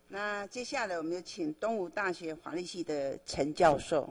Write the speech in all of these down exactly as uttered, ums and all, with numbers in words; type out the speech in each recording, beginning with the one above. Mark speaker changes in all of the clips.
Speaker 1: 那接下来我们就请东吴大学法律系的陈教授。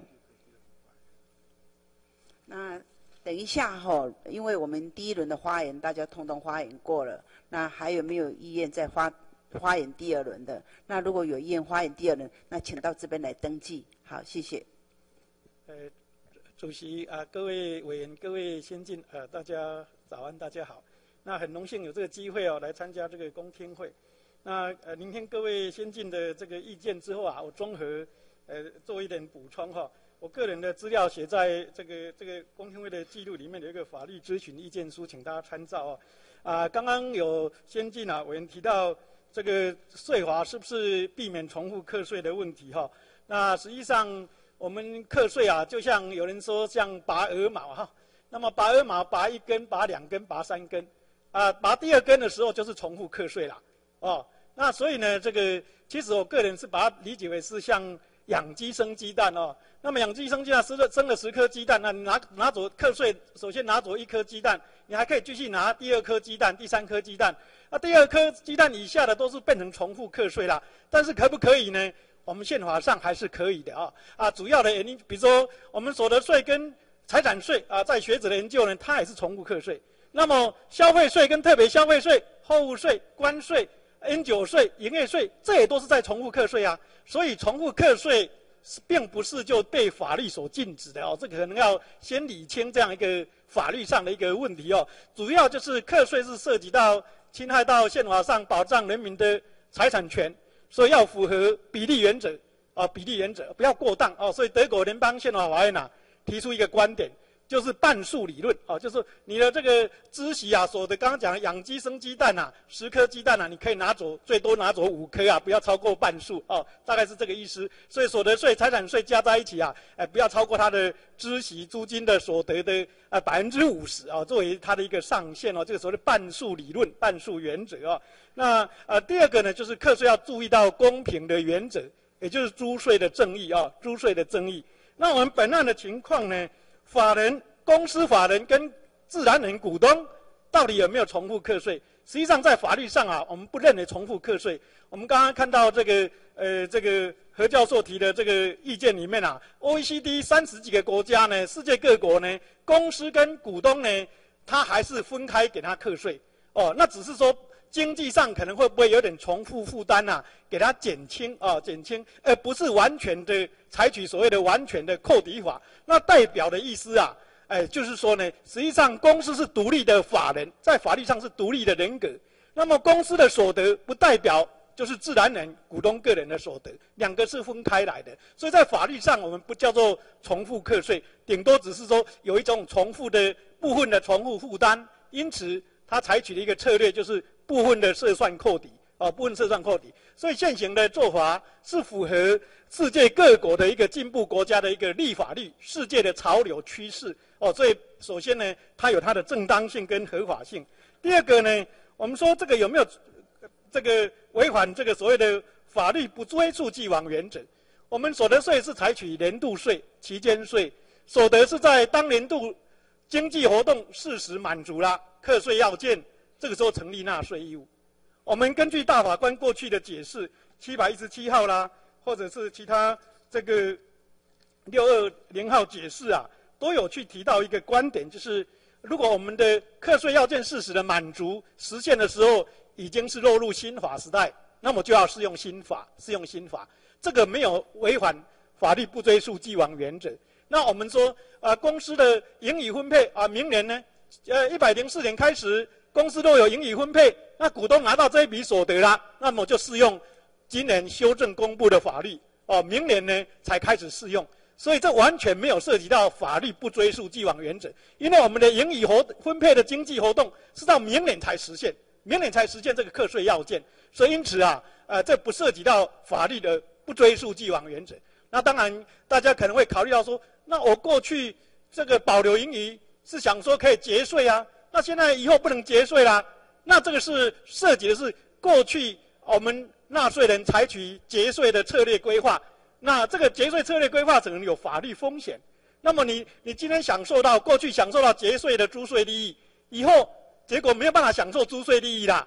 Speaker 1: 那等一下哈、哦，因为我们第一轮的发言大家通通发言过了，那还有没有意愿再发发言第二轮的？那如果有意愿发言第二轮，那请到这边来登记。好，谢谢。
Speaker 2: 呃，主席啊、呃，各位委员、各位先进，呃，大家早安，大家好。那很荣幸有这个机会哦，来参加这个公听会。那呃，聆听各位先进的这个意见之后啊，我综合呃做一点补充哈、哦。我个人的资料写在这个这个公听会的记录里面有一个法律咨询意见书，请大家参照哦。啊，刚刚有先进啊委员提到这个税法是不是避免重复课税的问题哈、哦？那实际上我们课税啊，就像有人说像拔鹅毛哈，那么拔鹅毛拔一根、拔两根、拔三根，啊，拔第二根的时候就是重复课税了哦。那所以呢，这个其实我个人是把它理解为是像养鸡生鸡蛋哦。那么养鸡生鸡蛋，生了生了十颗鸡蛋，那你拿拿走课税，首先拿走一颗鸡蛋，你还可以继续拿第二颗鸡蛋、第三颗鸡蛋。那第二颗鸡蛋以下的都是变成重复课税啦。但是可不可以呢？我们宪法上还是可以的啊。啊，主要的原因，比如说我们所得税跟财产税啊，在学者的研究呢，它也是重复课税。那么消费税跟特别消费税、货物税、关税、N 九税、营业税，这也都是在重复课税啊。所以重复课税并不是就被法律所禁止的哦，这个可能要先理清这样一个法律上的一个问题哦。主要就是课税是涉及到侵害到宪法上保障人民的财产权，所以要符合比例原则啊，比例原则不要过当哦。所以德国联邦宪法法院啊提出一个观点，就是半数理论啊，就是你的这个孳息啊，所得刚刚讲的养鸡生鸡蛋啊，十颗鸡蛋啊，你可以拿走最多拿走五颗啊，不要超过半数哦，大概是这个意思。所以所得税、财产税加在一起啊，哎，不要超过它的孳息租金的所得的啊百分之五十啊，作为它的一个上限哦，这个所谓的半数理论、半数原则啊。那呃第二个呢，就是课税要注意到公平的原则，也就是租税的正义啊，租税的正义。那我们本案的情况呢？法人、公司法人跟自然人股东到底有没有重复课税？实际上，在法律上啊，我们不认为重复课税。我们刚刚看到这个呃，这个何教授提的这个意见里面啊 ，O E C D 三十几个国家呢，世界各国呢，公司跟股东呢，他还是分开给他课税哦。那只是说经济上可能会不会有点重复负担啊，给他减轻啊，减轻，而不是完全的采取所谓的完全的扣抵法。那代表的意思啊，哎，就是说呢，实际上公司是独立的法人，在法律上是独立的人格。那么公司的所得不代表就是自然人、股东个人的所得，两个是分开来的。所以在法律上，我们不叫做重复课税，顶多只是说有一种重复的部分的重复负担。因此，他采取的一个策略就是部分的设算扣抵。哦，部分设算扣抵，所以现行的做法是符合世界各国的一个进步国家的一个立法律、世界的潮流趋势。哦，所以首先呢，它有它的正当性跟合法性。第二个呢，我们说这个有没有这个违反这个所谓的法律不追溯既往原则？我们所得税是采取年度税、期间税，所得是在当年度经济活动事实满足了课税要件，这个时候成立纳税义务。我们根据大法官过去的解释，七百一十七号啦，或者是其他这个六二零号解释啊，都有去提到一个观点，就是如果我们的课税要件事实的满足实现的时候，已经是落入新法时代，那么就要适用新法，适用新法，这个没有违反法律不追溯既往原则。那我们说啊、呃，公司的盈余分配啊，明年呢，呃，一百零四年开始，公司都有盈余分配。那股东拿到这一笔所得啦，那么就适用今年修正公布的法律哦，明年呢才开始适用，所以这完全没有涉及到法律不追溯既往原则，因为我们的盈余活分配的经济活动是到明年才实现，明年才实现这个课税要件，所以因此啊，呃，这不涉及到法律的不追溯既往原则。那当然，大家可能会考虑到说，那我过去这个保留盈余是想说可以节税啊，那现在以后不能节税啦。那这个是涉及的是过去我们纳税人采取节税的策略规划，那这个节税策略规划可能有法律风险。那么你你今天享受到过去享受到节税的租税利益，以后结果没有办法享受租税利益啦，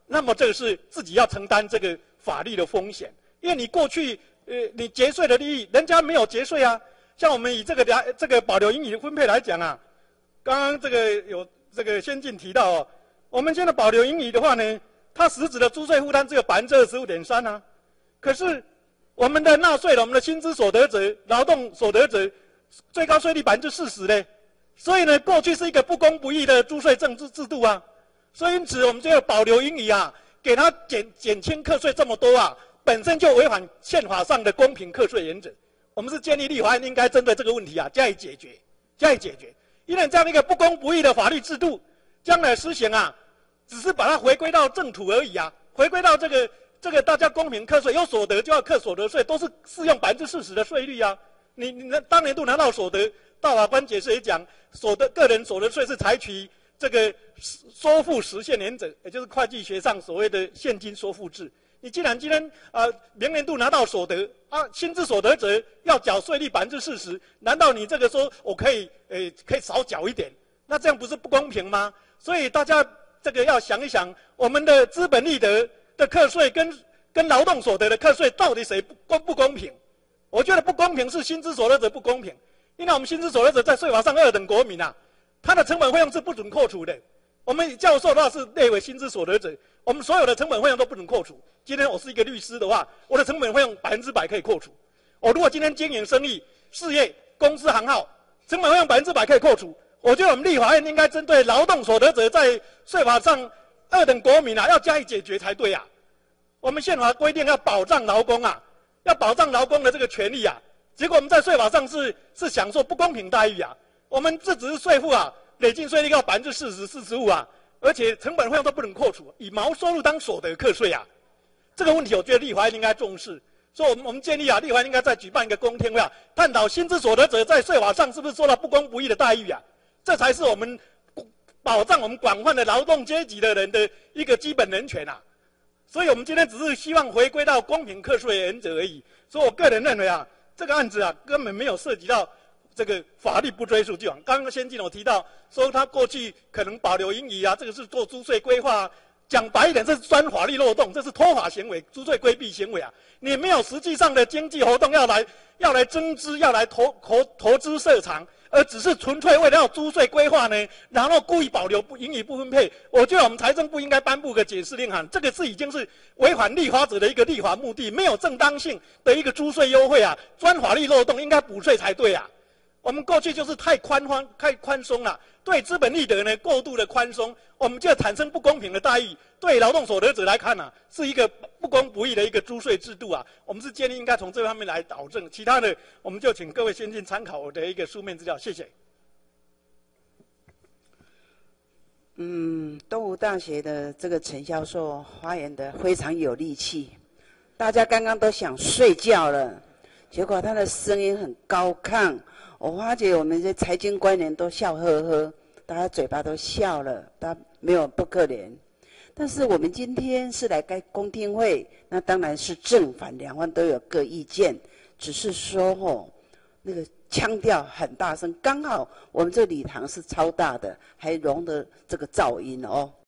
Speaker 2: 那么这个是自己要承担这个法律的风险，因为你过去呃你节税的利益，人家没有节税啊。像我们以这个来这个保留盈余的分配来讲啊，刚刚这个有这个先进提到哦，我们现在保留盈余的话呢，它实质的租税负担只有百分之二十五点三啊，可是我们的纳税人、我们的薪资所得者、劳动所得者，最高税率百分之四十嘞，所以呢，过去是一个不公不义的租税政治制度啊，所以因此我们这个保留盈余啊，给它减减轻课税这么多啊，本身就违反宪法上的公平课税原则。我们是建议立法院应该针对这个问题啊加以解决，加以解决。因为这样一个不公不义的法律制度，将来施行啊，只是把它回归到正途而已啊，回归到这个这个大家公平课税，有所得就要课所得税，都是适用百分之四十的税率啊。你你那当年度拿到所得，大法官解释也讲，所得个人所得税是采取这个收付实现原则，也就是会计学上所谓的现金收付制。你既然今天啊、呃、明年度拿到所得啊，薪资所得者要缴税率百分之四十，难道你这个说我可以呃可以少缴一点？那这样不是不公平吗？所以大家这个要想一想，我们的资本利得的课税跟跟劳动所得的课税到底谁不公不公平？我觉得不公平是薪资所得者不公平，因为我们薪资所得者在税法上二等国民啊，他的成本费用是不准扣除的。我们教授的话是列为薪资所得者，我们所有的成本费用都不能扣除。今天我是一个律师的话，我的成本费用百分之百可以扣除。我如果今天经营生意、事业、公司行号，成本费用百分之百可以扣除。我觉得我们立法院应该针对劳动所得者在税法上二等国民啊，要加以解决才对啊。我们宪法规定要保障劳工啊，要保障劳工的这个权利啊，结果我们在税法上是是享受不公平待遇啊。我们这只是税负啊，累进税率要百分之四十、四十五啊，而且成本费用都不能扣除，以毛收入当所得课税啊。这个问题，我觉得立法院应该重视。所以，我们我们建议啊，立法院应该再举办一个公听会啊，探讨薪资所得者在税法上是不是受到不公不义的待遇啊？这才是我们保障我们广泛的劳动阶级的人的一个基本人权啊。所以我们今天只是希望回归到公平课税原则而已。所以我个人认为啊，这个案子啊根本没有涉及到这个法律不追溯就好。刚刚先进我提到说他过去可能保留盈余啊，这个是做租税规划啊。讲白一点，这是钻法律漏洞，这是脱法行为、租税规避行为啊！你没有实际上的经济活动要来要来增资、要来投投投资设厂，而只是纯粹为了要租税规划呢，然后故意保留不盈余不分配。我觉得我们财政部应该颁布个解释令函，这个是已经是违反立法者的一个立法目的，没有正当性的一个租税优惠啊！钻法律漏洞应该补税才对啊！我们过去就是太宽宽、太宽松了，对资本利得呢过度的宽松，我们就产生不公平的待遇。对劳动所得者来看啊，是一个不公不义的一个租税制度啊。我们是建议应该从这方面来导正，其他的我们就请各位先进参考我的一个书面资料，谢谢。
Speaker 1: 嗯，东吴大学的这个陈教授发言的非常有力气，大家刚刚都想睡觉了。结果他的声音很高亢，我发觉我们这财经官员都笑呵呵，大家嘴巴都笑了，大家没有不可怜。但是我们今天是来开公听会，那当然是正反两方都有各意见，只是说哦，那个腔调很大声，刚好我们这礼堂是超大的，还容得这个噪音哦。